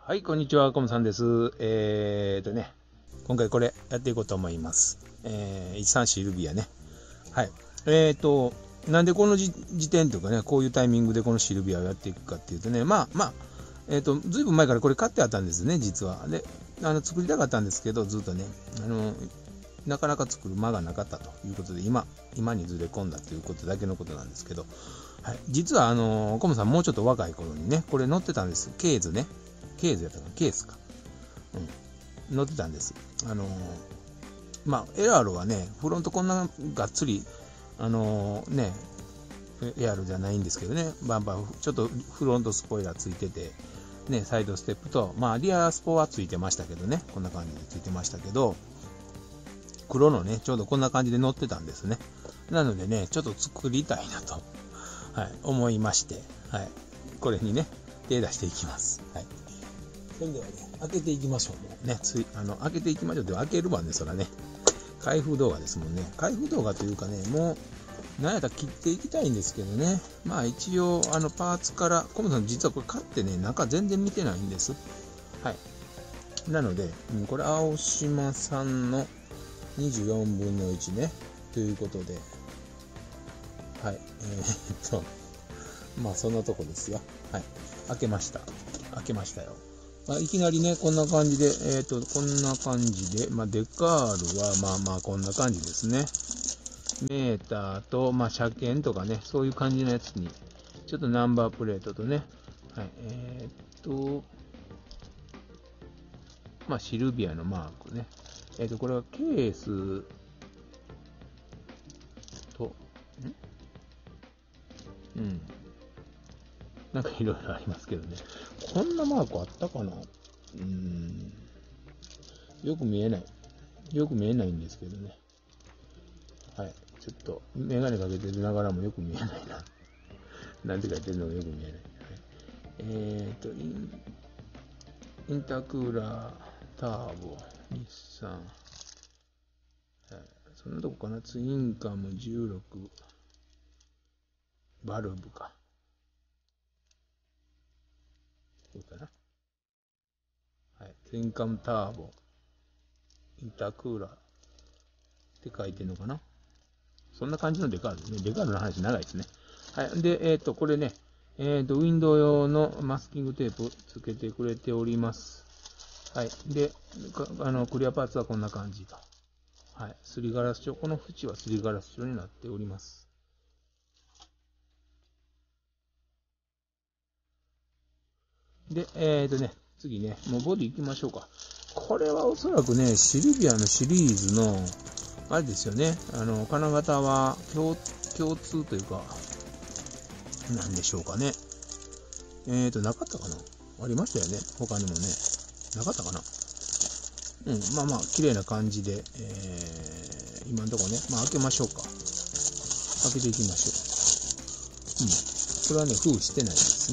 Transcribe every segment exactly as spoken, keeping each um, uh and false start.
はい、こんにちは、コムさんです。えーとね、今回これやっていこうと思います。えー、いちさんシルビアね。はい。えーと、なんでこの時点というかね、こういうタイミングでこのシルビアをやっていくかっていうとね、まあまあ、えーと、ずいぶん前からこれ買ってあったんですね、実は。で、あの作りたかったんですけど、ずっとね、あの、なかなか作る間がなかったということで、今、今にずれ込んだということだけのことなんですけど、はい。実は、あの、コムさんもうちょっと若い頃にね、これ載ってたんです。ケーズね。ケーズやったかな、ケースか。うん。載ってたんです。あのー、まあ、エアールはね、フロントこんながっつり、あのー、ね、エアールじゃないんですけどね、バンバン、ちょっとフロントスポイラーついてて、ね、サイドステップと、まあ、リアスポはついてましたけどね、こんな感じでついてましたけど、黒のね、ちょうどこんな感じで乗ってたんですね。なのでね、ちょっと作りたいなと、はい、思いまして、はい、これにね、手出していきます。はい。それではね、開けていきましょう。もうね、つい、あの、開けていきましょう。で、開けるわね、そらね。開封動画ですもんね。開封動画というかね、もう、なんやったら切っていきたいんですけどね。まあ一応、あの、パーツから、コムさん実はこれ買ってね、中全然見てないんです。はい。なので、うん、これ、青島さんのにじゅうよんぶんのいちね。ということで、はい。えー、っと、まあそんなとこですよ。はい。開けました。開けましたよ。まあ、いきなりね、こんな感じで、えっと、こんな感じで、まあ、デカールは、まあまあ、こんな感じですね。メーターと、まあ、車検とかね、そういう感じのやつに、ちょっとナンバープレートとね、はい、えー、っと、まあ、シルビアのマークね。えー、っと、これはケースと、んうん。なんかいろいろありますけどね。こんなマークあったかな？うーん。よく見えない。よく見えないんですけどね。はい。ちょっと、メガネかけてながらもよく見えないな。なんて書いてるのがよく見えない。はい、えっと、イン、インタークーラー、ターボ、日産。はい。そんなとこかな。ツインカムじゅうろく、バルブか。そうかな。はい。ツインカムターボ、インタークーラーって書いてるのかな。そんな感じのデカールね。デカールの話長いですね。はい。で、えっ、ー、と、これね、えっ、ー、と、ウィンドウ用のマスキングテープつけてくれております。はい。で、あの、クリアパーツはこんな感じと。はい。すりガラス調。この縁はすりガラス調になっております。で、えっ、ー、とね、次ね、もうボディ行きましょうか。これはおそらくね、シルビアのシリーズの、あれですよね、あの、金型は共、共通というか、なんでしょうかね。えっ、ー、と、なかったかな？ありましたよね。他にもね。なかったかな？うん、まあまあ、綺麗な感じで、えー、今のところね、まあ開けましょうか。開けていきましょう。うん。これはね、封してないです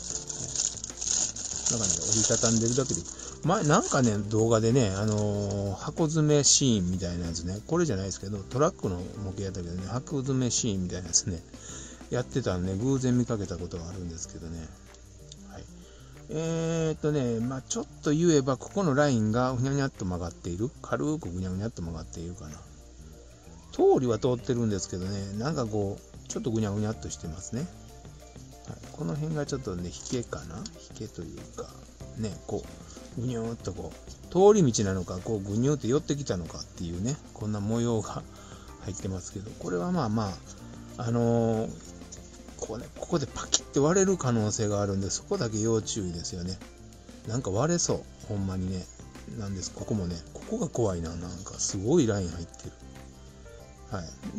ね。はい、なんかね、折りたたんでるだけで。前、なんかね、動画でね、あのー、箱詰めシーンみたいなやつね、これじゃないですけど、トラックの模型やったけどね、箱詰めシーンみたいなやつね、やってたんで、ね、偶然見かけたことがあるんですけどね。はい。えーっとね、まあちょっと言えば、ここのラインがぐにゃぐにゃっと曲がっている。軽くぐにゃぐにゃっと曲がっているかな。通りは通ってるんですけどね、なんかこう、ちょっとぐにゃぐにゃっとしてますね。はい、この辺がちょっとね、引けかな？引けというか、ね、こう、ぐにゅーっとこう、通り道なのか、こう、ぐにゅーって寄ってきたのかっていうね、こんな模様が入ってますけど、これはまあまあ、あのー、こうね、ここでパキッて割れる可能性があるんで、そこだけ要注意ですよね。なんか割れそう、ほんまにね。なんです、ここもね、ここが怖いな、なんかすごいライン入ってる。はい。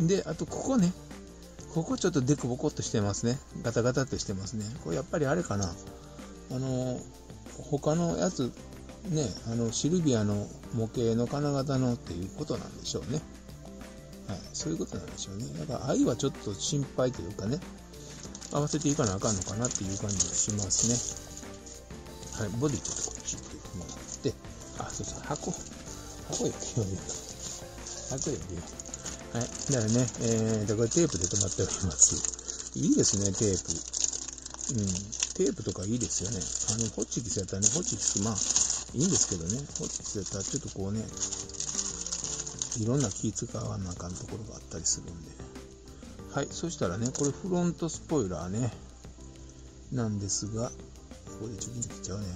で、あとここね、ここちょっとデコボコっとしてますね。ガタガタっとしてますね。これやっぱりあれかな。あの、他のやつ、ね、あの、シルビアの模型の金型のっていうことなんでしょうね。はい。そういうことなんでしょうね。だから愛はちょっと心配というかね、合わせていかなあかんのかなっていう感じがしますね。はい。ボディちょっとこっち行ってもらって、あ、そうそう、箱、箱よりより箱よりよはい。だからね、えーと、これテープで止まっております。いいですね、テープ。 テープとかいいですよね。あのホチキスやったらね、ホチキスまあいいんですけどね、ホチキスやったらちょっとこうね、いろんな気使わなあかんところがあったりするんで。はい、そしたらね、これフロントスポイラーね、なんですが、ここでチョキンと切っちゃうね。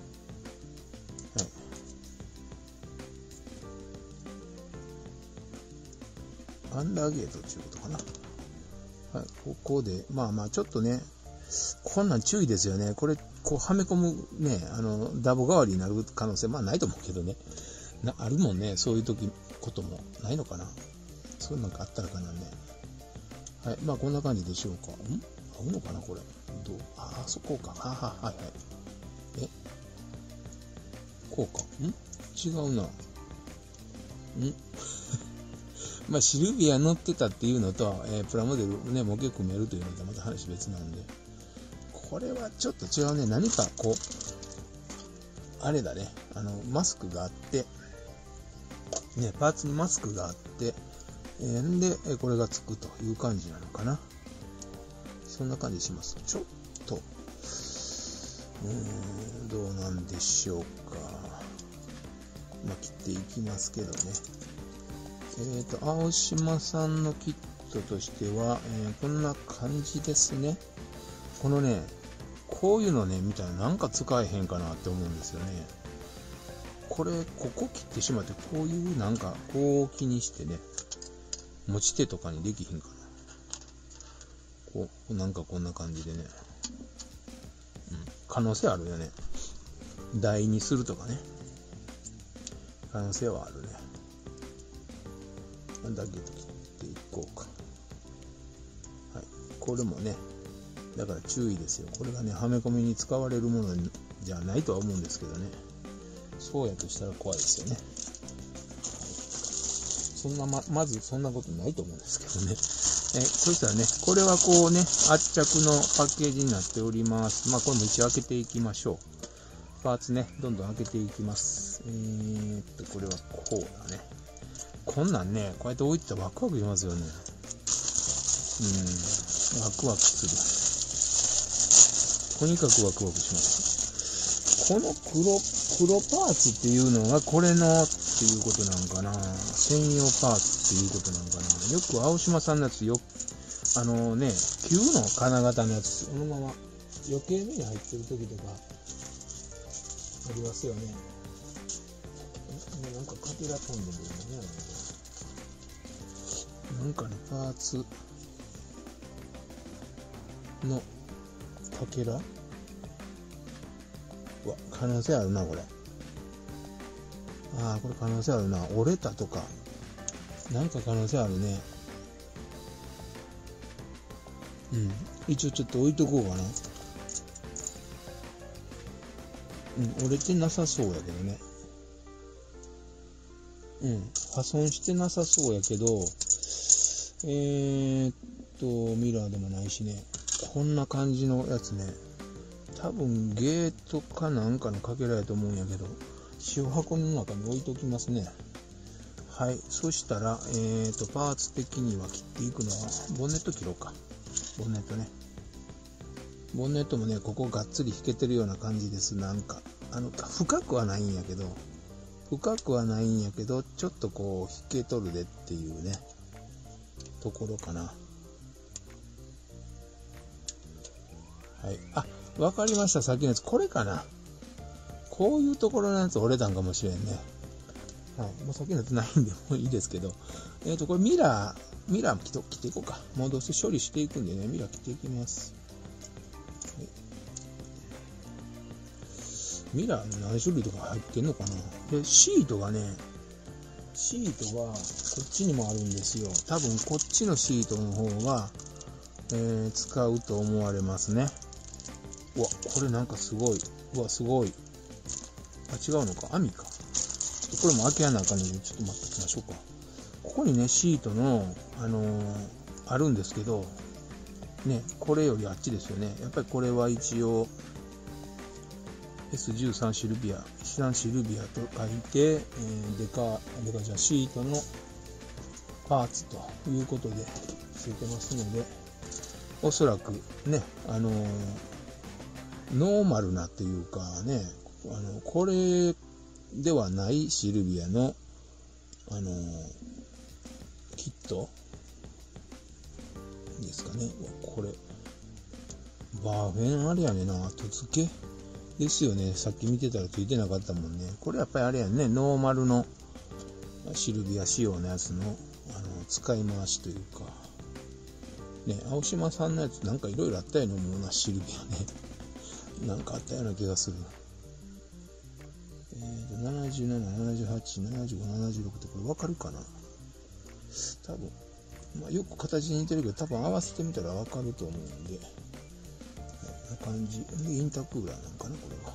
はい。アンダーゲートっていうことかな。はい、ここで、まあまあ、ちょっとね、こんなん注意ですよね。これ、こう、はめ込むね、あの、ダボ代わりになる可能性、まあないと思うけどね。なあるもんね、そういう時、こともないのかな。そういうのがあったらかなね。はい、まあこんな感じでしょうか。ん合うのかな、これ。どうああ、そこか。はは、はいはい。えこうか。ん違うな。んまあ、シルビア乗ってたっていうのと、えー、プラモデルね、模型組めるというのとまた話別なんで、これはちょっと違うね。何かこう、あれだね、あの、マスクがあって、ね、パーツにマスクがあって、えー、で、これがつくという感じなのかな。そんな感じします。ちょっと、うーん、どうなんでしょうか。まあ、切っていきますけどね。えーと、青島さんのキットとしては、えー、こんな感じですね。このね、こういうのね、見たらなんか使えへんかなって思うんですよね。これ、ここ切ってしまって、こういうなんか、こう気にしてね、持ち手とかにできひんかな。こう、なんかこんな感じでね。うん、可能性あるよね。台にするとかね。可能性はあるね。だけ切っていこうか。はい。これもね、だから注意ですよ。これがね、はめ込みに使われるものじゃないとは思うんですけどね。そうやとしたら怖いですよね。はい、そんなま、まずそんなことないと思うんですけどね。え、そしたらね、これはこうね、圧着のパッケージになっております。まあ、これも一応開けていきましょう。パーツね、どんどん開けていきます。えーっと、これはこうだね。こんなんね、こうやって置いてたらワクワクしますよね。うん、ワクワクする。とにかくワクワクします。この黒、黒パーツっていうのがこれのっていうことなんかな。専用パーツっていうことなんかな。よく青島さんのやつよ、あのね、旧の金型のやつ、そのまま余計目に入ってる時とかありますよね。なんかカピラ飛んでるよね。なんかね、パーツのかけら、うわ、可能性あるな、これ。ああ、これ可能性あるな。折れたとか。なんか可能性あるね。うん。一応ちょっと置いとこうかな。うん、折れてなさそうやけどね。うん、破損してなさそうやけど、えーっと、ミラーでもないしね。こんな感じのやつね。多分ゲートかなんかのかけらやと思うんやけど、塩箱の中に置いときますね。はい。そしたら、えーと、パーツ的には切っていくのは、ボンネット切ろうか。ボンネットね。ボンネットもね、ここがっつり引けてるような感じです。なんか、あの、深くはないんやけど、深くはないんやけど、ちょっとこう、引けとるでっていうね、ところかな。はい。あ、わかりました。さっきのやつ。これかな。こういうところのやつ折れたんかもしれんね。はい。もうさっきのやつないんでもういいですけど。えっと、これミラー、ミラー切って切っていこうか。もうどうせ処理していくんでね、ミラー切っていきます。はい、ミラー何種類とか入ってんのかな。で、シートがね、シートはこっちにもあるんですよ。多分こっちのシートの方が、えー、使うと思われますね。うわ、これなんかすごい。うわ、すごい。あ、違うのか。網か。ちょっとこれも開けやなあかんので、ちょっと待っておきましょうか。ここにね、シートの、あのー、あるんですけど、ね、これよりあっちですよね。やっぱりこれは一応、エスじゅうさん シルビア、さんシルビアと書いて、えー、デカ、デカじゃシートのパーツということでついてますので、おそらくね、あのー、 ノーマルなっていうかね、あの、これではないシルビアの、あの、キットですかね。これ、バーフェンあれやねんな、後付けですよね。さっき見てたらついてなかったもんね。これやっぱりあれやね、ノーマルのシルビア仕様のやつの、あの、使い回しというか、ね、青島さんのやつなんかいろいろあったようなもんな、シルビアね。なんかあったような気がする。えーと、ななじゅうなな、ななじゅうはち、ななじゅうご、ななじゅうろくってこれわかるかな？多分、まあ、よく形に似てるけど、多分合わせてみたらわかると思うんで、こんな感じ。で、インタークーラーなんかな、これは。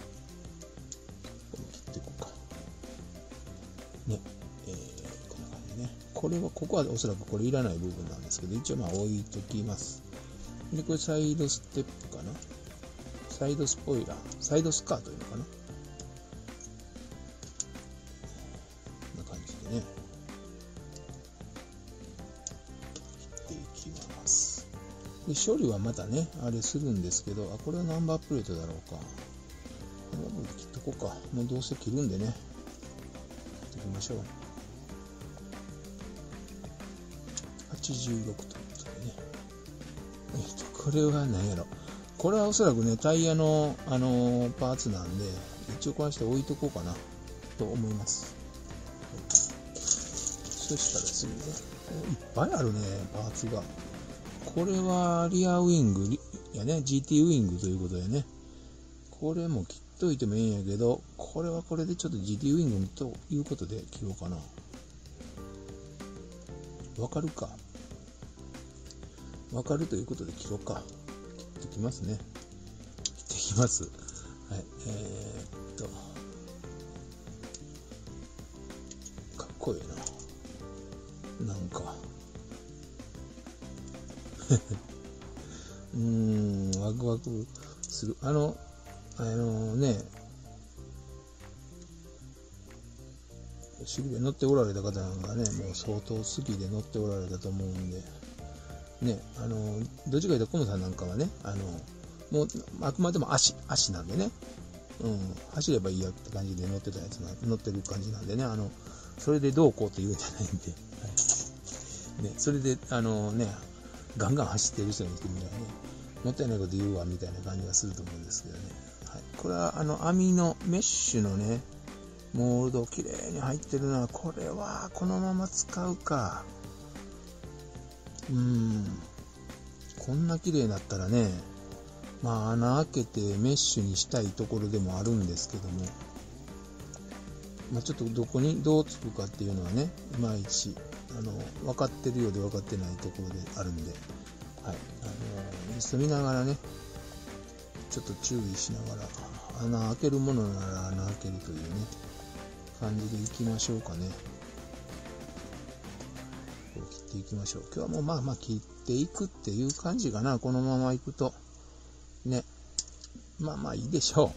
これ切っていこうか。ね。えー、こんな感じね。これは、ここはおそらくこれいらない部分なんですけど、一応まあ置いときます。で、これサイドステップかな。サイドスポイラー、サイドスカーというのかな。こんな感じでね。切っていきます。で、処理はまたね、あれするんですけど、あ、これはナンバープレートだろうか。ナンバープレート切っとこうか。もうどうせ切るんでね。切っていきましょう。はちじゅうろくということでね。えっと、これは何やろ。これはおそらくね、タイヤの、あのー、パーツなんで、一応こうして置いとこうかな、と思います。そしたら次ね、いっぱいあるね、パーツが。これはリアウィングやね、ジーティー ウィングということでね。これも切っといてもいいんやけど、これはこれでちょっと ジーティー ウィングということで切ろうかな。わかるかわかるということで切ろうか。切ってきますね。切ってきます。はい。えー、っと。かっこいいな。なんか。うーん、ワクワクする。あの、あのね、シルビア乗っておられた方なんかね、もう相当好きで乗っておられたと思うんで、ね、あの、どっちかというとコムさんなんかはね、あの、もう、あくまでも足、足なんでね、うん、走ればいいやって感じで乗ってたやつな、乗ってる感じなんでね、あの、それでどうこうって言うんじゃないんで、はい。ね、それで、あのね、ガンガン走ってる人にしてみたらね、もったいないこと言うわ、みたいな感じがすると思うんですけどね。はい。これは、あの、網のメッシュのね、モールド綺麗に入ってるな。これは、このまま使うか。うーん。こんな綺麗になったらね、まあ穴開けてメッシュにしたいところでもあるんですけども、まあ、ちょっとどこにどうつくかっていうのはね、いまいち、あの、分かってるようで分かってないところであるんで、はい。あの、リスト見ながらね、ちょっと注意しながら、穴開けるものなら穴開けるというね、感じでいきましょうかね。こう切っていきましょう。今日はもうまあまあ切っていくっていう感じかな。このままいくと。ね。まあまあいいでしょ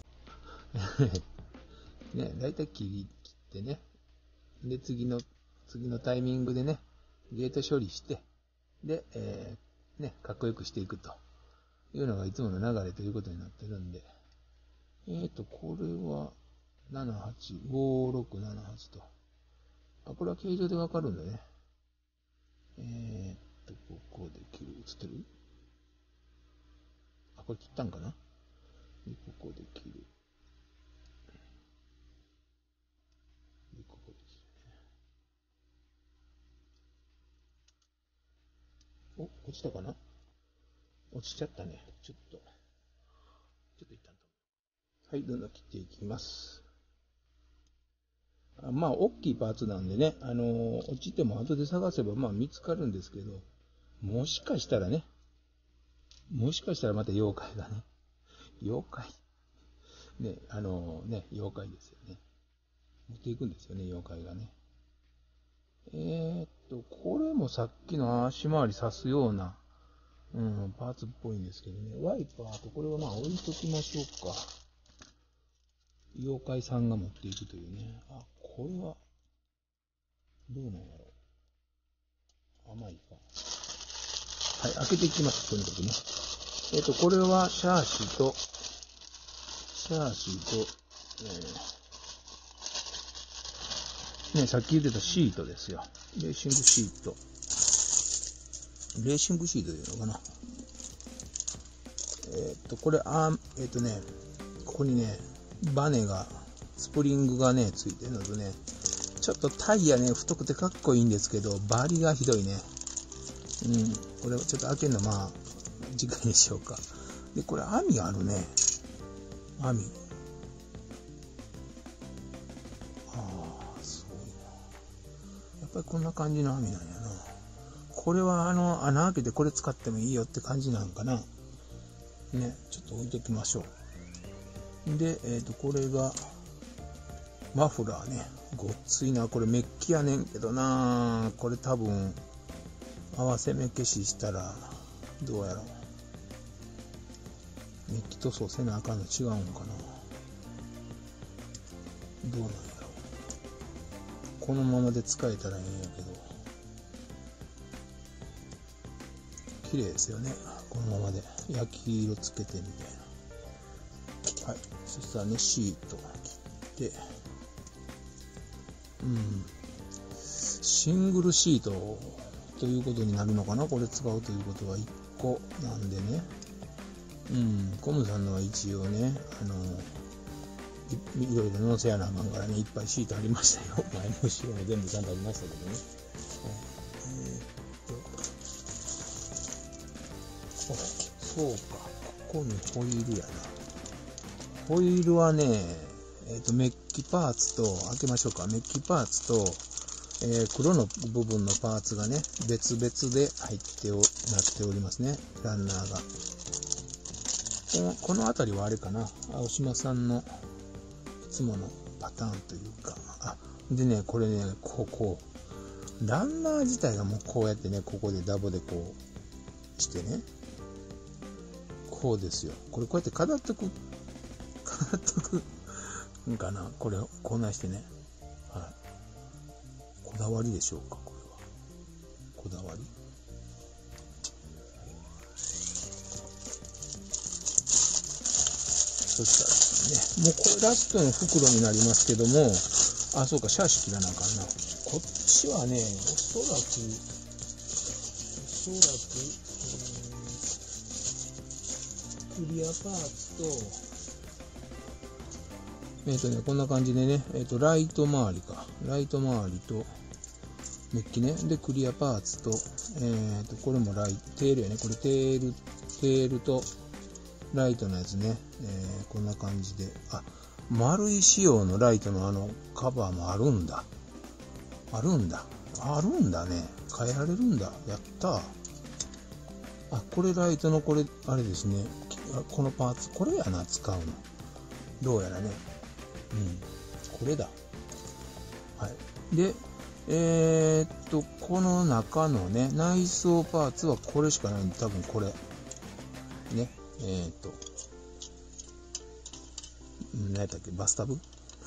う。ね。だいたい切り切ってね。で、次の、次のタイミングでね、ゲート処理して、で、えー、ね、かっこよくしていくというのがいつもの流れということになってるんで。えーと、これは、ななはち、ごろくななはちと。あ、これは形状でわかるんだね。えーっと、ここで切る。映ってる？あ、これ切ったんかな？で、ここで切る。で、ここで切る。お、落ちたかな？落ちちゃったね。ちょっと。ちょっと一旦と。はい、どんどん切っていきます。あまあ、大きいパーツなんでね、あのー、落ちても後で探せばまあ見つかるんですけど、もしかしたらね、もしかしたらまた妖怪がね、妖怪ね、あのー、ね、妖怪ですよね。持っていくんですよね、妖怪がね。えー、っと、これもさっきの足回り刺すような、うん、パーツっぽいんですけどね。ワイパーとこれはまあ置いときましょうか。妖怪さんが持っていくというね。あ、これは、どうなんやろう。甘いか。はい、開けていきます、とにかくね。 えっと、これはシャーシと、シャーシと、えー、ね、さっき言ってたシートですよ。レーシングシート。レーシングシートでいいのかな。えっと、これ、あえっとね、ここにね、バネが、スプリングがね、ついてるのとね、ちょっとタイヤね、太くてかっこいいんですけど、バリがひどいね。うん、これちょっと開けるのまあ、次回にしようか。で、これ網があるね。網。ああ、すごいな。やっぱりこんな感じの網なんやな。これはあの、穴開けてこれ使ってもいいよって感じなんかな。ね、ちょっと置いときましょう。で、えっと、これが、マフラーね。ごっついな。これメッキやねんけどな。これ多分、合わせ目消ししたら、どうやろう。メッキ塗装せなあかんの違うんかな。どうなんやろう。このままで使えたらいいんやけど。綺麗ですよね。このままで。焼き色つけてみたいな。はい。そしたらね、シート切って、うん。シングルシートということになるのかな。これ使うということはいっこなんでね。うん。コムさんのは一応ね、あの、い, いろいろ載せやなあかんからね、いっぱいシートありましたよ。前も後ろも全部ちゃんとありましたけどね。えー、っと、あ、そうか。ここにホイールやな。ホイールはね、えー、っと、メッキパーツと、開けましょうか。メッキパーツと、えー、黒の部分のパーツがね、別々で入ってお、なっておりますね。ランナーが。この、この辺りはあれかな。青島さんのいつものパターンというか。あ、でね、これね、こう、こう。ランナー自体がもうこうやってね、ここでダボでこうしてね。こうですよ。これこうやって飾っとく、飾っとくんかな。これをこんなしてね。はい。こだわりでしょうか、これは。こだわり。そしたらですね、もうこれラストの袋になりますけども、あ、そうか、シャーシ切らなあかんな。こっちはね、おそらく、おそらく、えー、クリアパーツと、えっ、ー、とね、こんな感じでね、えっ、ー、と、ライト周りか。ライト周りと、メッキね。で、クリアパーツと、えっ、ー、と、これもライト、テールやね。これテール、テールと、ライトのやつね、えー、こんな感じで、あ、丸い仕様のライトのあのカバーもあるんだ。あるんだ。あるんだね。変えられるんだ。やったー。あ、これライトのこれ、あれですね。このパーツ、これやな、使うの。どうやらね。うん。これだ。はい。で、えー、っと、この中のね、内装パーツはこれしかないんで、多分これ。ね。えー、っと、何やったっけ、バスタブ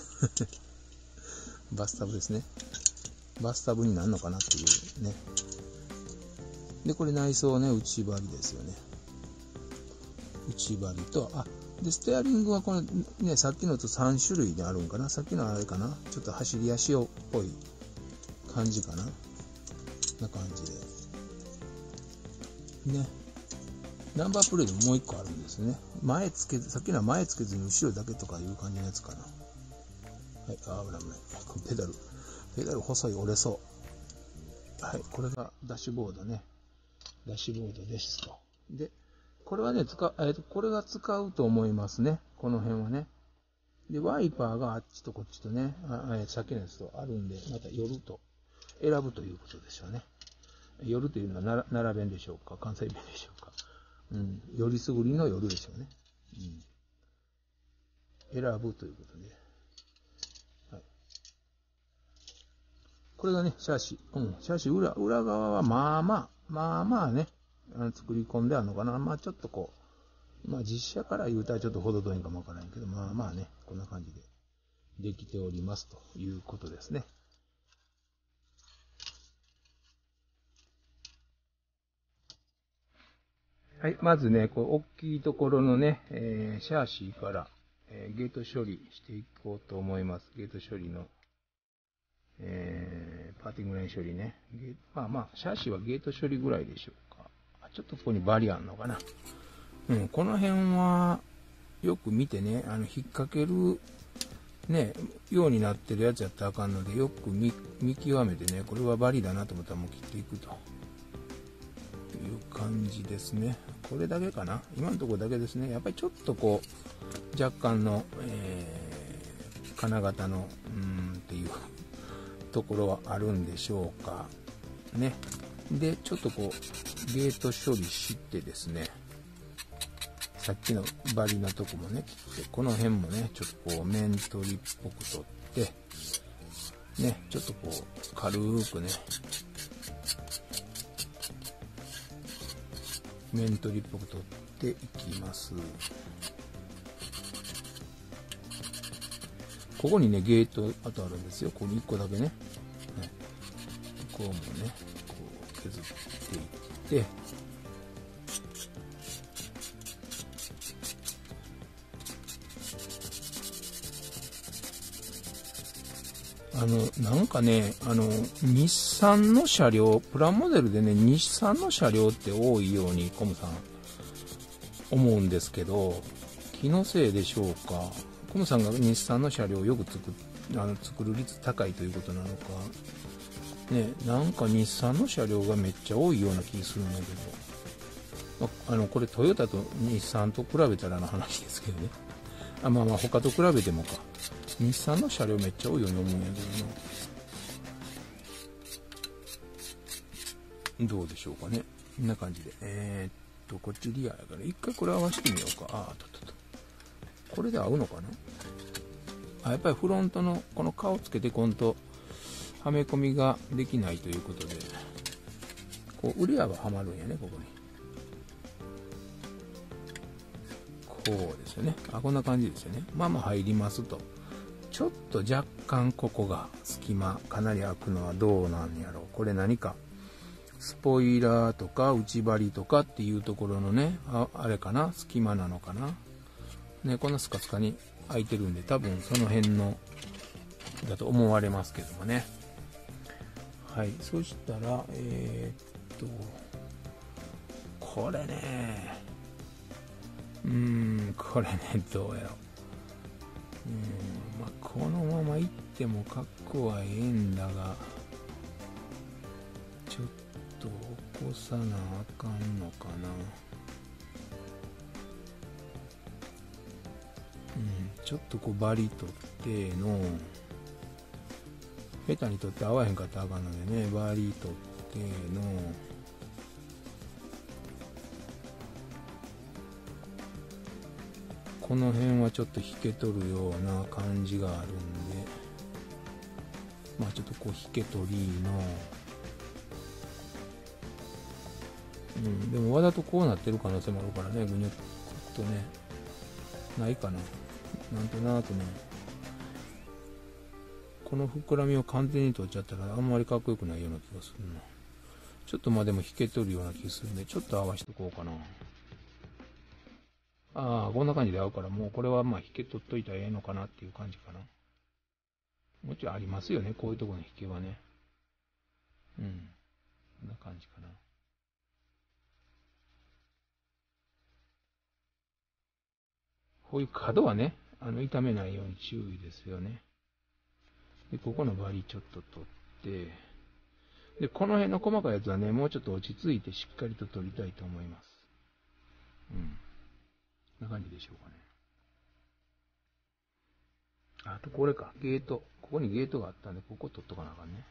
バスタブですね。バスタブになるのかなっていうね。で、これ内装ね、内張りですよね。内張りと、あ、で、ステアリングはこのね、さっきのとさん種類であるんかな。さっきのあれかな。ちょっと走り足をっぽい感じかな。な感じで。ね。ナンバープレートももう一個あるんですね。前つけず、さっきのは前つけずに後ろだけとかいう感じのやつかな。はい、あ、危ない危ない。ペダル。ペダル細い、折れそう。はい、これがダッシュボードね。ダッシュボードですと。で、これはね、使う、えっと、これが使うと思いますね。この辺はね。で、ワイパーがあっちとこっちとね、あえさっきのやつとあるんで、また夜と選ぶということでしょうね。夜というのは奈良弁でしょうか、関西弁でしょうか。うん、よりすぐりの夜でしょうね。うん、選ぶということで。はい、これがね、シャーシ。うん、シャーシ裏、裏側はまあまあ、まあまあね、作り込んであるのかな。まあちょっとこう、まあ実写から言うたらちょっと程遠いかもわからないけど、まあまあね、こんな感じでできておりますということですね。 はい、まずね、こう、大きいところのね、えー、シャーシーから、えー、ゲート処理していこうと思います。ゲート処理の、えー、パーティングライン処理ね。ゲまあまあ、シャーシーはゲート処理ぐらいでしょうか。ちょっとここにバリあんのかな。うん、この辺は、よく見てね、あの、引っ掛ける、ね、ようになってるやつやったらあかんので、よく 見, 見極めてね、これはバリだなと思ったらもう切っていくという感じですね。これだけかな。今のところだけですね。やっぱりちょっとこう、若干の、えー、金型の、うーんっていうところはあるんでしょうか。ね。で、ちょっとこう、ゲート処理してですね、さっきのバリのとこもね、切って、この辺もね、ちょっとこう、面取りっぽく取って、ね、ちょっとこう、軽くね、面取りっぽく取っていきます。ここにね、ゲート、あとあるんですよ。ここにいっこだけね。ね、ここもね、こう削っていって、あの、なんかね、あの、日産の車両、プラモデルでね、日産の車両って多いように、コムさん、思うんですけど、気のせいでしょうか。コムさんが日産の車両をよく作あの作る率高いということなのか、ね、なんか日産の車両がめっちゃ多いような気するんだけど、あの、これトヨタと日産と比べたらの話ですけどね。あ、まあまあ他と比べてもか。日産の車両めっちゃ多いように思うんやけどな。どうでしょうかね。こんな感じで。えー、っと、こっちリアやから、一回これ合わせてみようか。あー、とっとっと。これで合うのかな。あ、やっぱりフロントのこの顔つけてこんと、はめ込みができないということで、こう、ウリアははまるんやね、ここに。こうですよね。あ、こんな感じですよね。まあまあ入りますと。ちょっと若干ここが隙間かなり開くのはどうなんやろう。これ何かスポイラーとか内張りとかっていうところのね、あ、あれかな、隙間なのかな。ね、こんなスカスカに開いてるんで、多分その辺のだと思われますけどもね。はい、そしたらえー、っとこれね、うーん、これね、どうやろう。うん、まあ、このまま行っても格好はええんだが、ちょっと起こさなあかんのかな。うん、ちょっとこうバリ取っての、下手に取って合わへんかったらあかんのでね、バリ取っての、この辺はちょっと引け取るような感じがあるんで、まあちょっとこう引け取りの、うん、でもわざとこうなってる可能性もあるからね、ぐにゅっとね、ないかな。なんとなくね、この膨らみを完全に取っちゃったらあんまりかっこよくないような気がするな。ちょっとまあでも引け取るような気がするんで、ちょっと合わせておこうかな。ああ、こんな感じで合うから、もうこれはまあ引け取っといたらええのかなっていう感じかな。もちろんありますよね、こういうところの引けはね。うん。こんな感じかな。こういう角はね、あの、傷めないように注意ですよね。で、ここのバリちょっと取って、で、この辺の細かいやつはね、もうちょっと落ち着いてしっかりと取りたいと思います。うん。こんな感じでしょうかね。あとこれか、ゲート。ここにゲートがあったんで、ここ取っとかなあかんね。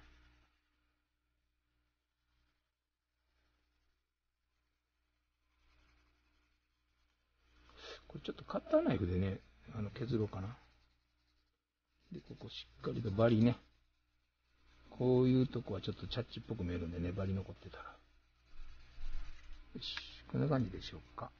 これちょっとカッターナイフでね、あの削ろうかな。で、ここしっかりとバリね。こういうとこはちょっとチャッチっぽく見えるんでね、バリ残ってたら。よし、こんな感じでしょうか。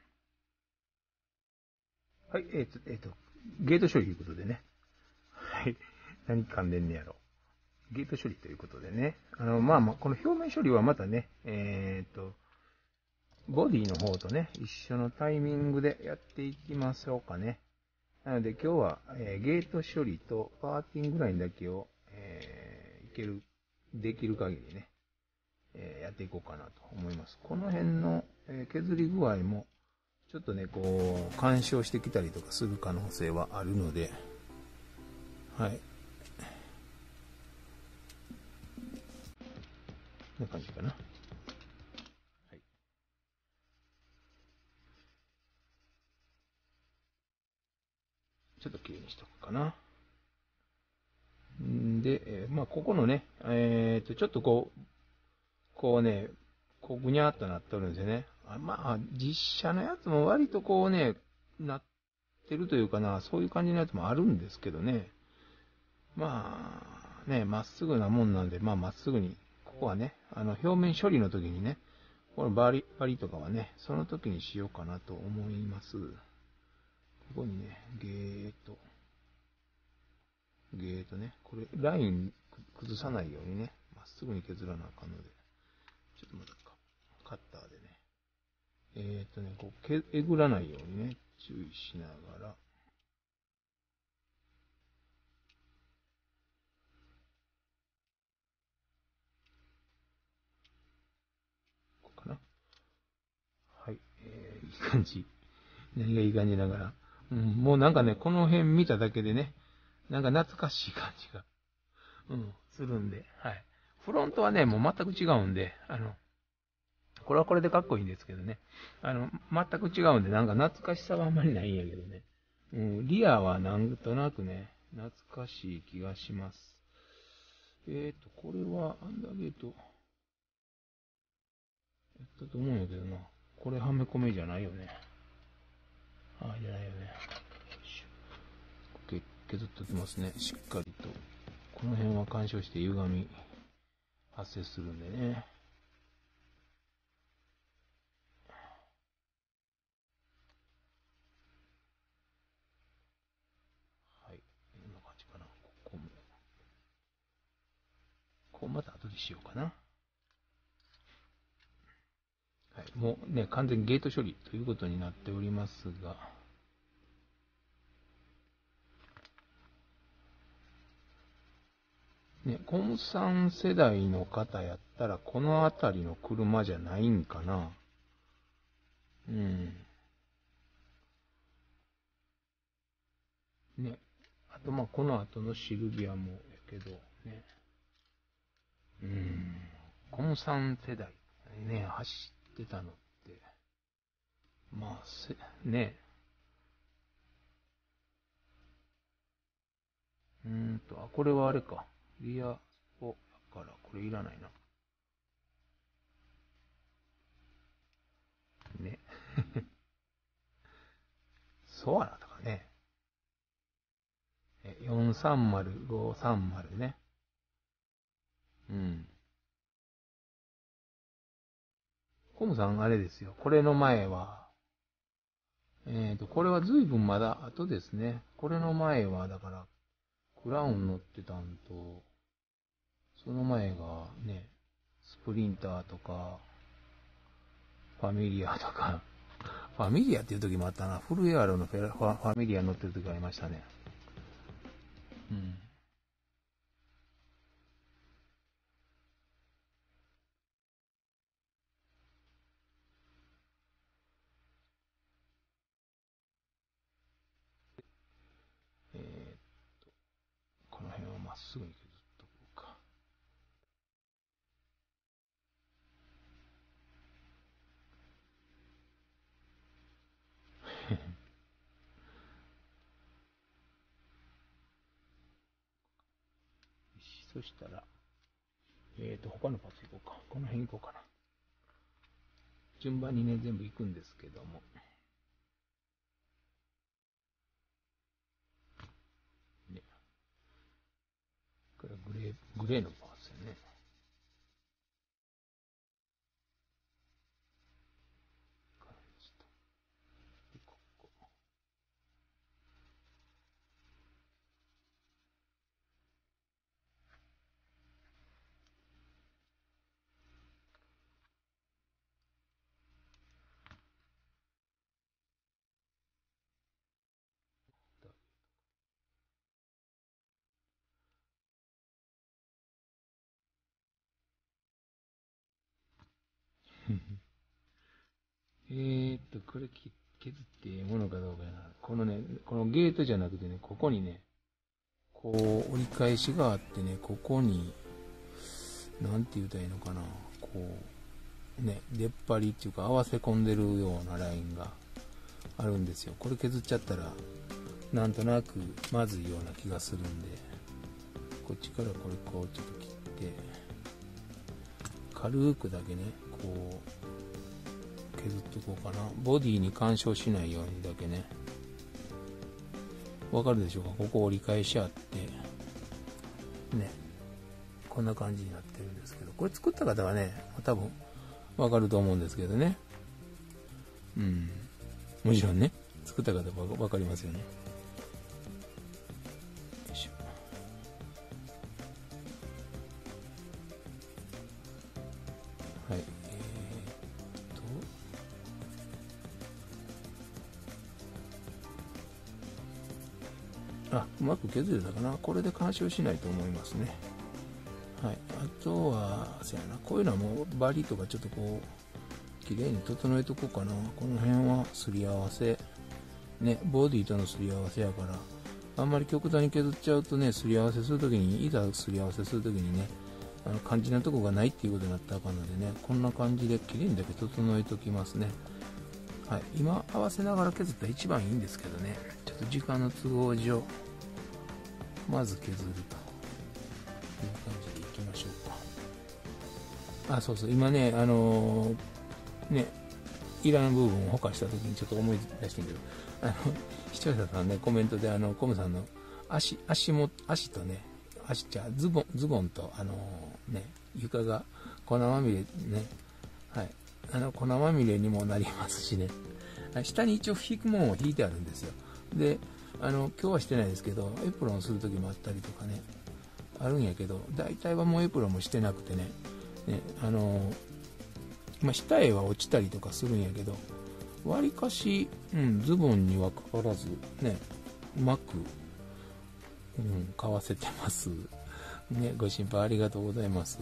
はい、えっ、ー、と、えっ、ー、と、ゲート処理ということでね。はい。何関連ねやろ。ゲート処理ということでね。あの、まあまあ、この表面処理はまたね、えっ、ー、と、 ボディの方とね、一緒のタイミングでやっていきましょうかね。なので今日は、えー、ゲート処理とパーティングラインだけを、えー、いける、できる限りね、えー、やっていこうかなと思います。この辺の、えー、削り具合も、ちょっとね、こう、干渉してきたりとかする可能性はあるので、はい。こんな感じかな。はい。ちょっと綺麗にしとくかな。んで、えーまあ、ここのね、えーと、ちょっとこう、こうね、こうぐにゃーっとなっとるんですよね。あまあ、実写のやつも割とこうね、なってるというかな、そういう感じのやつもあるんですけどね。まあ、ね、まっすぐなもんなんで、まあ、まっすぐに、ここはね、あの、表面処理の時にね、このバリ、バリとかはね、その時にしようかなと思います。ここにね、ゲート、ゲートね、これ、ライン崩さないようにね、まっすぐに削らなあかんので、ちょっとまたカッターでね、えっとね、こう、けえぐらないようにね、注意しながら、こうかな。はい、えー、いい感じ。何がいい感じながら。うん、もうなんかね、この辺見ただけでね、なんか懐かしい感じが、うん、するんで、はい。フロントはね、もう全く違うんで、あの、これはこれでかっこいいんですけどね。あの、全く違うんで、なんか懐かしさはあんまりないんやけどね。うん、リアはなんとなくね、懐かしい気がします。えーと、これはアンダーゲート、やったと思うんやけどな。これはめ込めじゃないよね。ああ、じゃないよね。け削っておきますね。しっかりと。この辺は干渉して歪み発生するんでね。はい。こんな感じかな。ここも。ここまた後でしようかな。はい。もうね、完全にゲート処理ということになっておりますが、ね、コムさん世代の方やったら、この辺りの車じゃないんかな。うん。ね。あと、まあ、この後のシルビアもやけど、ね。うん。コムさん世代、ね、走ってたのって、まあ、せ、ね。うーんと、あ、これはあれか。リアスポだから、これいらないな。ね。ソアラとかね。よんさんまる、ごさんまるね。うん。コムさんあれですよ。これの前は、えっと、これは随分まだ後ですね。これの前は、だから、クラウン乗ってたんと、その前がね、スプリンターとか、ファミリアとか、ファミリアっていう時もあったな。フルエアロのフェラファファミリア乗ってる時ありましたね。うん。えー、この辺をまっすぐに削っとこうか。そしたら、えーと、他のパーツいこうか。この辺いこうかな。順番にね、全部いくんですけども。ね、これグレー、グレーのパーツよね。ここえーっと、これ削っていいものかどうかやな。このね、このゲートじゃなくてね、ここにね、こう、折り返しがあってね、ここに、なんて言うたらいいのかな、こう、ね、出っ張りっていうか合わせ込んでるようなラインがあるんですよ。これ削っちゃったら、なんとなくまずいような気がするんで、こっちからこれこうちょっと切って、軽くだけね、こう、削っていこうかな。ボディに干渉しないようにだけね。わかるでしょうか？ここ折り返しあって、ね、こんな感じになってるんですけど、これ作った方はね、多分わかると思うんですけどね。うん。もちろんね、作った方はわかりますよね。よいしょ。はい。えー、っと、あ、うまく削れたかな。これで干渉しないと思いますね。はい。あとは、そうやな。こういうのはもうバリとかちょっとこう、綺麗に整えとこうかな。この辺はすり合わせ。ね、ボディとのすり合わせやから、あんまり極端に削っちゃうとね、すり合わせするときに、いざすり合わせするときにね、あの肝心なとこがないっていうことになったらあかんのでね、こんな感じで綺麗にだけ整えときますね。はい。今合わせながら削ったら一番いいんですけどね、ちょっと時間の都合上、まず削るという感じでいきましょうか。あ、そうそう、今ね、あのー、ね、いらん部分をほかしたときにちょっと思い出してんけど、あの、視聴者さんね、コメントで、あの、コムさんの足、足も、足とね、足じゃズボン、ズボンと、あのー、ね、床が粉まみれね、はい、あの、粉まみれにもなりますしね、下に一応引くもんを引いてあるんですよ。で、あの、今日はしてないですけど、エプロンするときもあったりとかね、あるんやけど、大体はもうエプロンもしてなくてね、ね、あのー、まあ、下へは落ちたりとかするんやけど、わりかし、うん、ズボンにはかからず、ね、うまく、うん、買わせてます。ね、ご心配ありがとうございます。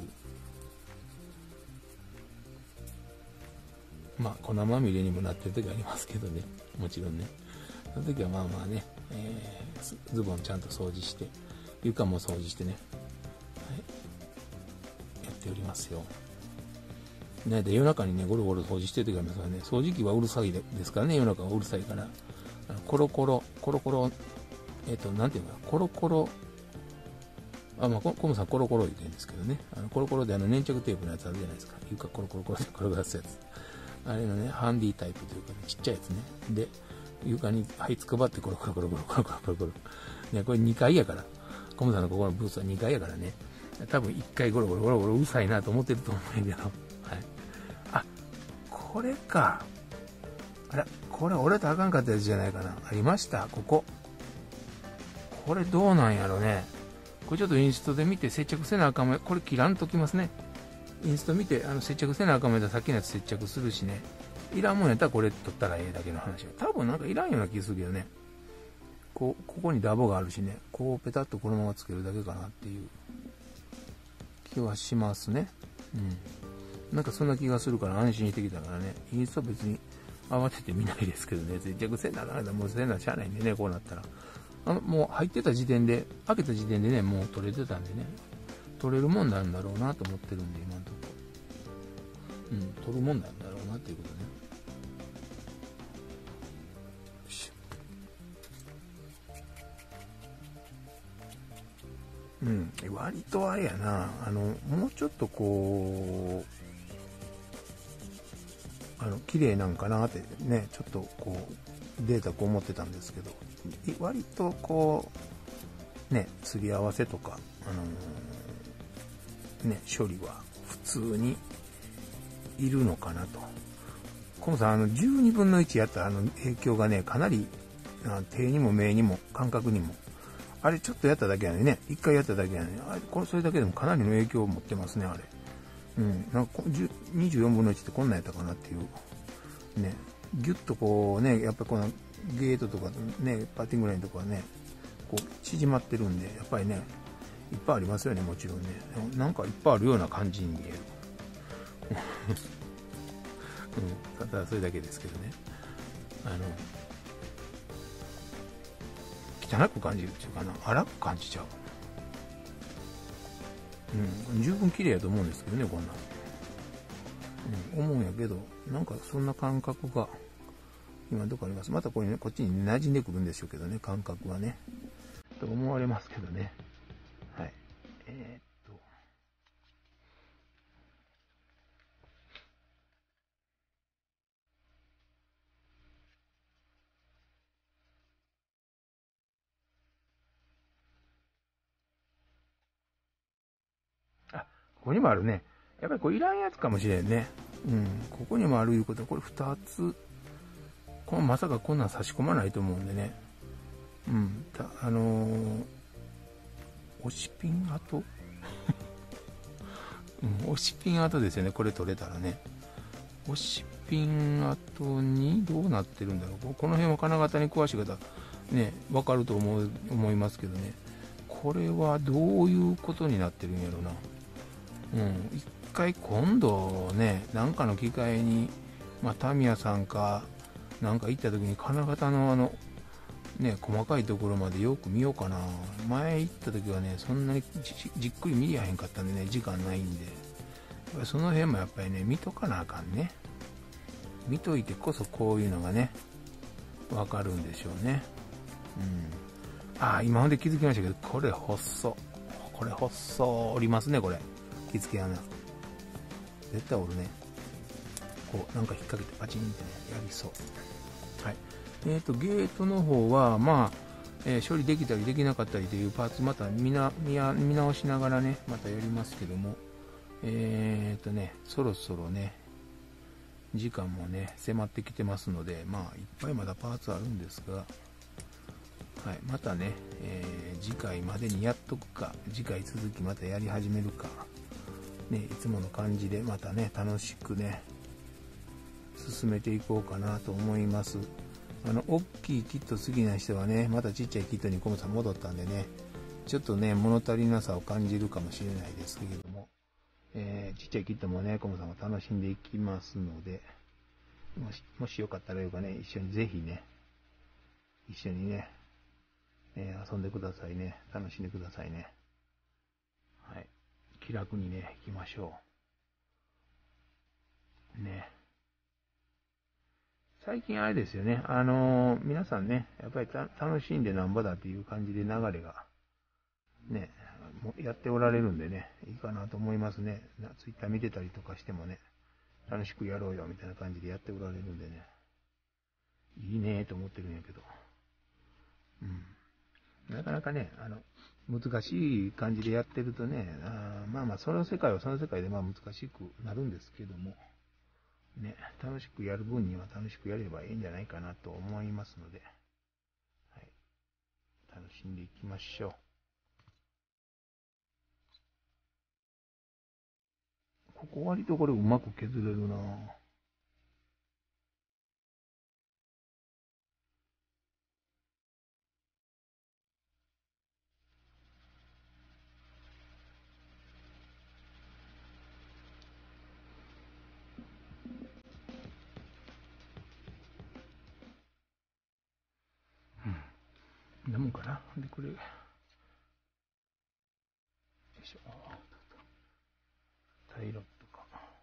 まあ、粉まみれにもなってる時ありますけどね、もちろんね。その時はまあまあね、えー、ズボンちゃんと掃除して、床も掃除してね、はい、やっておりますよ。ね、で夜中にね、ゴロゴロ掃除してる時ありますからね、掃除機はうるさいですからね、夜中はうるさいから、あのコロコロ、コロコロ、えっ、ー、と、なんていうのかな、コロコロ、あ、まあ、コムさんコロコロ言ってるんですけどね、あのコロコロであの粘着テープのやつあるじゃないですか、床コロコロコロで転がすやつ。あれのね、ハンディタイプというか、ね、ちっちゃいやつね。で、床に這いつくばってコロコロコロコロコロコロコロコロ。ね、これにかいやから、コムさんのここのブースはにかいやからね、多分いっかいゴロゴロゴロゴロうるさいなと思ってると思うんだけど、はい。あ、これか。あら、これ折れたらあかんかったやつじゃないかな。ありました、ここ。これどうなんやろね。これちょっとインストで見て接着せなあかんめ、これ切らんときますね。インスト見て、あの接着せなあかんめださっきのやつ接着するしね。いらんもんやったらこれ取ったらええだけの話。多分なんかいらんような気するけどね。こう、ここにダボがあるしね。こうペタッとこのままつけるだけかなっていう気はしますね。うん。なんかそんな気がするから安心してきたからね。インスト別に慌てて見ないですけどね。接着せなあかんやったらもうせなしゃあないんでね、こうなったら。あの、もう入ってた時点で、開けた時点でね、もう取れてたんでね。取れるもんなんだろうなと思ってるんで、今のところ。うん、取るもんなんだろうなっていうことね。よし。うん、割とあれやな、あの、もうちょっとこう、あの、綺麗なんかなってね、ちょっとこう、データこう思ってたんですけど、割とこう、ね、すり合わせとか、あのー、ね、処理は普通にいるのかなと。コムさん、あの、じゅうにぶんのいちやったあの影響がね、かなり、手にも目にも感覚にも、あれちょっとやっただけやね。一回やっただけやね。あれ、これそれだけでもかなりの影響を持ってますね、あれ。うん。なんか、にじゅうよんぶんのいちってこんなんやったかなっていう。ね。ぎゅっとこうね、やっぱこのゲートとかね、パッティングラインとかね、こう縮まってるんで、やっぱりね、いっぱいありますよね、もちろんね。なんかいっぱいあるような感じに見える。 うん、ただそれだけですけどね。あの、汚く感じるっていうかな、荒く感じちゃう。うん、十分綺麗やと思うんですけどね、こんなん。うん、思うんやけど、なんかそんな感覚が、今どこあります。またこれね、こっちに馴染んでくるんでしょうけどね、感覚はね。と思われますけどね。はい。えー、っと。あ、ここにもあるね。やっぱりこれいらんやつかもしれんね。うん。ここにもあるいうことは、これふたつ。このまさかこんなん差し込まないと思うんでね。うん。たあのー、押しピン跡うん、押しピン跡ですよね。これ取れたらね。押しピン跡にどうなってるんだろう。この辺は金型に詳しい方、ね、わかると思う思いますけどね。これはどういうことになってるんやろな。うん、一回今度ね、なんかの機会に、まあ、タミヤさんか、なんか行った時に金型のあの、ね、細かいところまでよく見ようかな。前行った時はね、そんなに じ, じっくり見りゃへんかったんでね、時間ないんで。やっぱりその辺もやっぱりね、見とかなあかんね。見といてこそこういうのがね、わかるんでしょうね。うん。ああ、今まで気づきましたけど、これ細。これ細折りますね、これ。気付け穴。絶対折るね。こう、なんか引っ掛けてパチンってね、やりそう。はい。えっ、ー、と、ゲートの方は、まあ、えー、処理できたりできなかったりというパーツ、また見な見や見直しながらね、またやりますけども、えっ、ー、とね、そろそろね、時間もね、迫ってきてますので、まあ、いっぱいまだパーツあるんですが、はい、またね、えー、次回までにやっとくか、次回続きまたやり始めるか、ね、いつもの感じでまたね、楽しくね、進めていこうかなと思います。あの、大きいキット好きな人はね、またちっちゃいキットにコムさん戻ったんでね、ちょっとね、物足りなさを感じるかもしれないですけれども、えー、ちっちゃいキットもね、コムさんは楽しんでいきますので、もし、もしよかったらよかね、一緒にぜひね、一緒にね、えー、遊んでくださいね。楽しんでくださいね。はい。気楽にね、行きましょう。ね。最近あれですよね。あのー、皆さんね、やっぱり楽しんでなんぼだっていう感じで流れが、ね、もうやっておられるんでね、いいかなと思いますね。ツイッター見てたりとかしてもね、楽しくやろうよみたいな感じでやっておられるんでね、いいねと思ってるんやけど。うん。なかなかね、あの、難しい感じでやってるとね、あまあまあ、その世界はその世界でまあ難しくなるんですけども、ね、楽しくやる分には楽しくやればいいんじゃないかなと思いますので、はい、楽しんでいきましょう。ここ割とこれうまく削れるなぁ。うん。なもんかな。で、これ、よいしょ。タイロットか。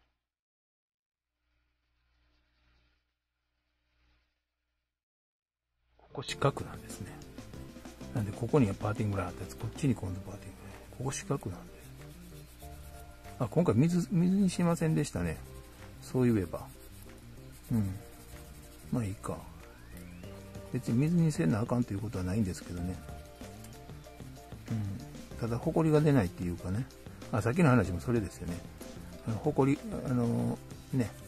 ここ四角なんですね。なんで、ここにはパーティングラインあったやつ、こっちに今度パーティングライン。ここ四角なんです。あ、今回水、水にしませんでしたね。そういえば。うん。まあいいか。別に水にせなあかんということはないんですけどね。うん。ただ、ホコリが出ないっていうかね。あ、さっきの話もそれですよね。あのホコリ、あのー、ね。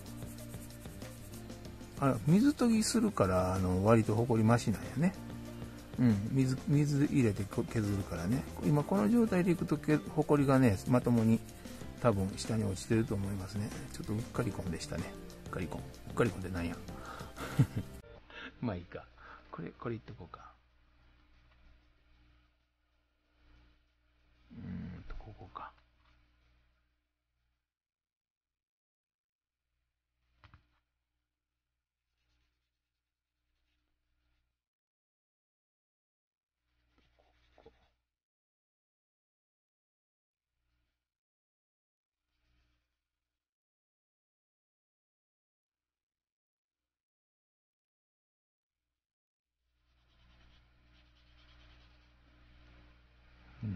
あ水研ぎするから、あの、割とホコリマシなんやね。うん。水、水入れて削るからね。今この状態でいくと、ホコリがね、まともに多分下に落ちてると思いますね。ちょっとうっかりコンでしたね。うっかりコン。うっかりコンってなんや。まあいいか。これ、これいっとこうか。うーんと、ここか。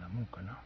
なもんかな。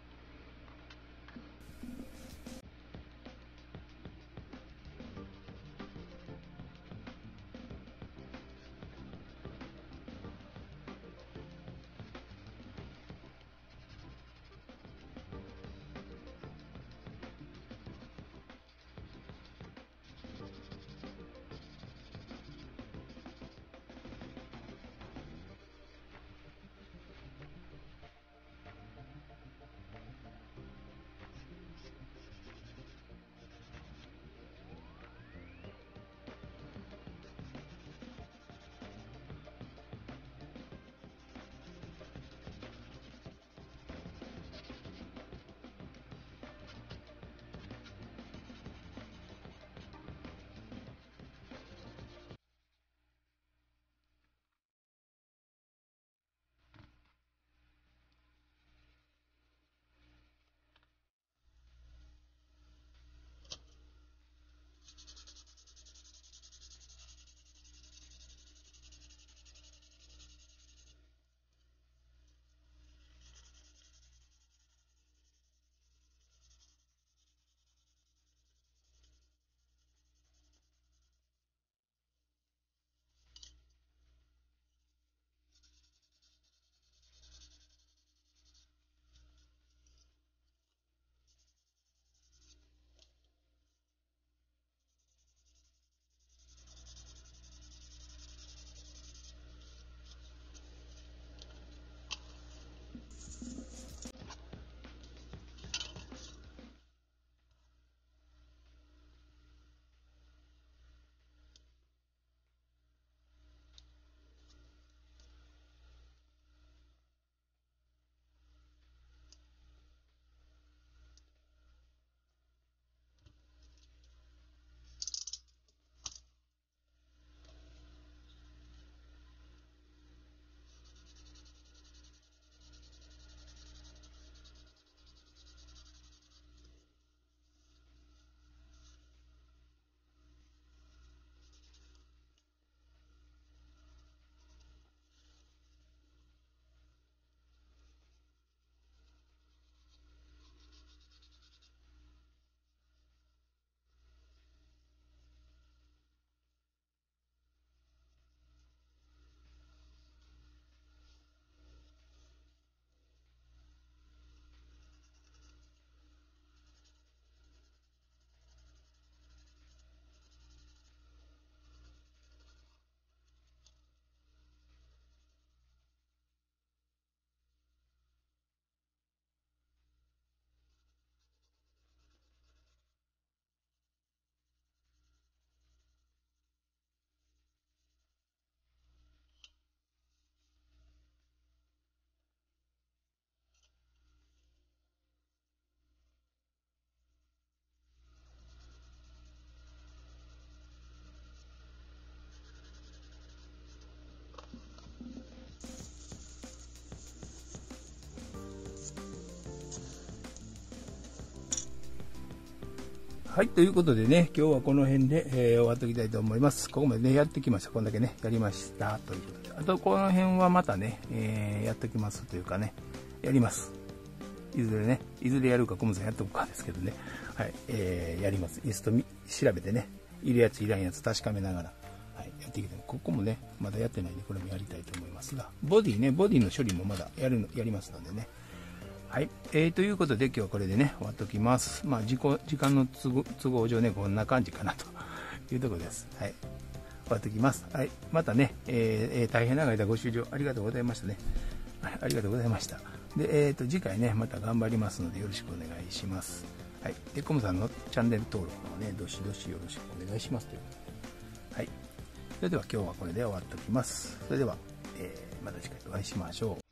はい、ということでね、今日はこの辺で、えー、終わっておきたいと思います。ここまでね、やってきました。こんだけね、やりましたということで。あと、この辺はまたね、えー、やっておきますというかね、やります。いずれね、いずれやるか、コムさんやっておくかですけどね、はい、えー、やります。インスト調べてね、いるやつ、いらんやつ確かめながら、はい、やっていきたい。ここもね、まだやってないんで、これもやりたいと思いますが、ボディね、ボディの処理もまだやるの、やりますのでね。はい、えー、ということで今日はこれでね終わっておきます。まあ時時間の都合、都合上ねこんな感じかなというところです。はい、終わっておきます。はい、またね、えー、大変長い間ご視聴ありがとうございましたね。はい、ありがとうございました。で、えー、と次回ねまた頑張りますのでよろしくお願いします。はい、でコムさんのチャンネル登録もねどしどしよろしくお願いしますということで、はい、それでは今日はこれで終わっておきます。それでは、えー、また次回お会いしましょう。